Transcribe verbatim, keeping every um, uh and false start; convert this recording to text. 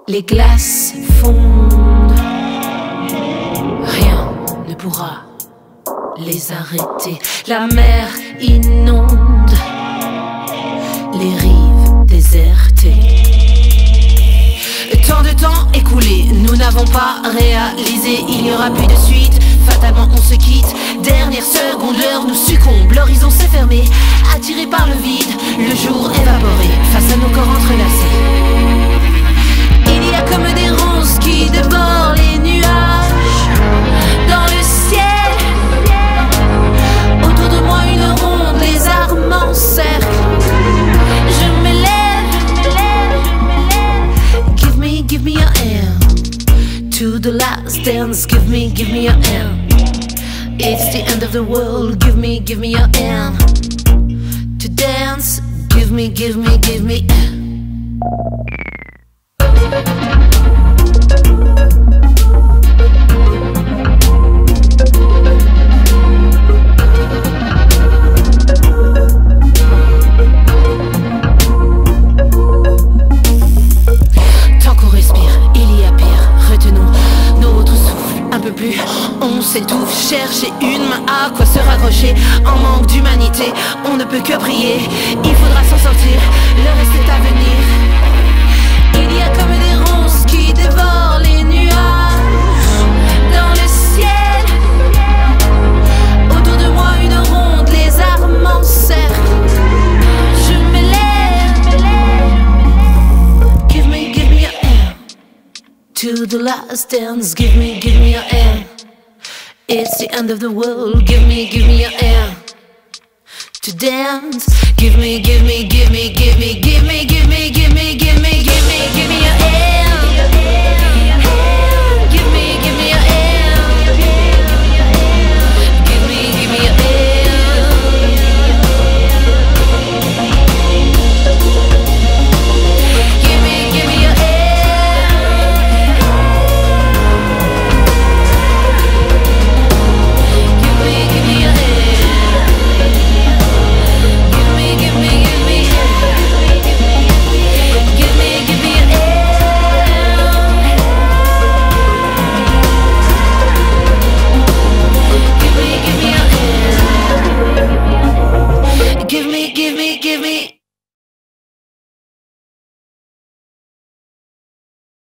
Les glaces fondent, rien ne pourra les arrêter. La mer inonde les rives désertées. Tant de temps écoulé, nous n'avons pas réalisé, il n'y aura plus de suite. Fatalement on se quitte, dernière seconde, l'heure nous succombe. L'horizon s'est fermé, attiré par le vide, le jour évaporé face à nos corps entrelacés. Il y a comme des ronces qui dévorent les nuages dans le ciel. Autour de moi une ronde, les armes en cercle. Je m'élève, give me, give me your hand. To the last dance, give me, give me your hand. It's the end of the world, give me, give me your hand. To dance, give me, give me, give me. Tant qu'on respire, il y a pire. Retenons notre souffle un peu plus. On s'étouffe, chercher une main à quoi se raccrocher. En manque d'humanité, on ne peut que prier. Il faudra s'en sortir, le reste est à venir. Il y a comme des ronces qui dévorent les nuages dans le ciel. Autour de moi une ronde, les armes en cercle. Je m'élève, give me, give me your hand. To the last dance, give me, give me your hand. It's the end of the world, give me, give me your hand. To dance, give me, give me, give me, give me.